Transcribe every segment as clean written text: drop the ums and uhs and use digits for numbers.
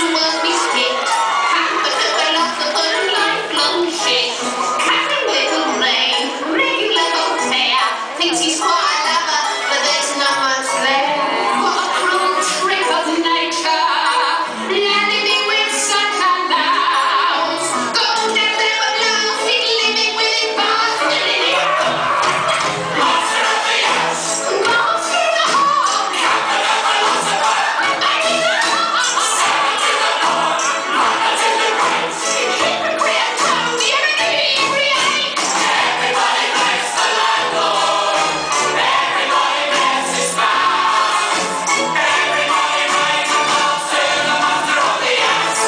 won't be strict. But the philosopher of lifelong shit. Captain Whittlemane, regular voltaire, thinks he's quite a lover, but there's not much there. What a cruel trick of nature, landing with such a louse. Goes down there at last, he's living with his bastard in it. Master of the house, master of the heart, captain of philosopher, back in the heart, servant to the Lord, mother to the great, hypocrite, tongue, the inebriate. Everybody bless the landlord, everybody bless his spouse, everybody make a glass to the master of the house.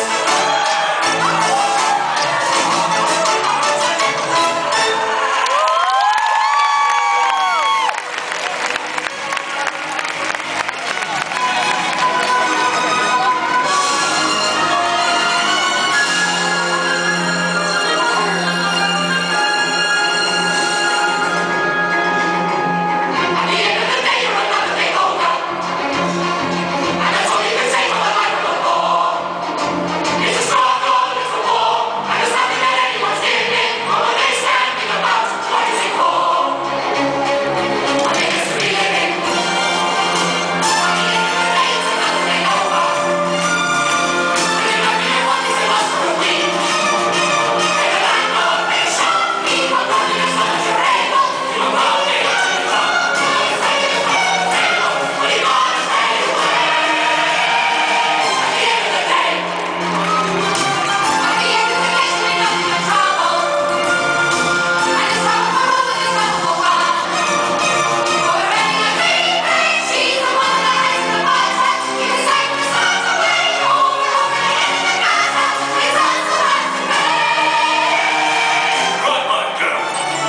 At the end of the day, you're another big older, and that's all you can say for the life of the poor. It's a struggle, it's a war, and there's nothing that anyone's giving, or what they standing about. What is it for? I think it's to be living. At the end of the day, it's another big older, and you know you want is the master of we. May the landlord be shot, keep on running as long as you're able. You will not be able to drop, always taking the top of the table, but you gotta stay away. At the end of the day, we know you're in trouble, and it's trouble for all and it's trouble for one. But we're ready to be paid. She's the one that has the butter. You can take the stars away, or we're all gonna end in the gutter. It's us who has to pay. Right, my girl.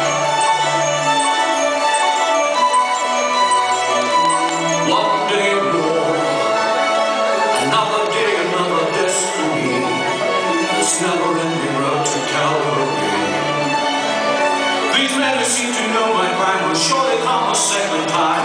One day war, another day, another destiny. This never-ending road to Calvary. These men who seem to know my plan will surely come a second time.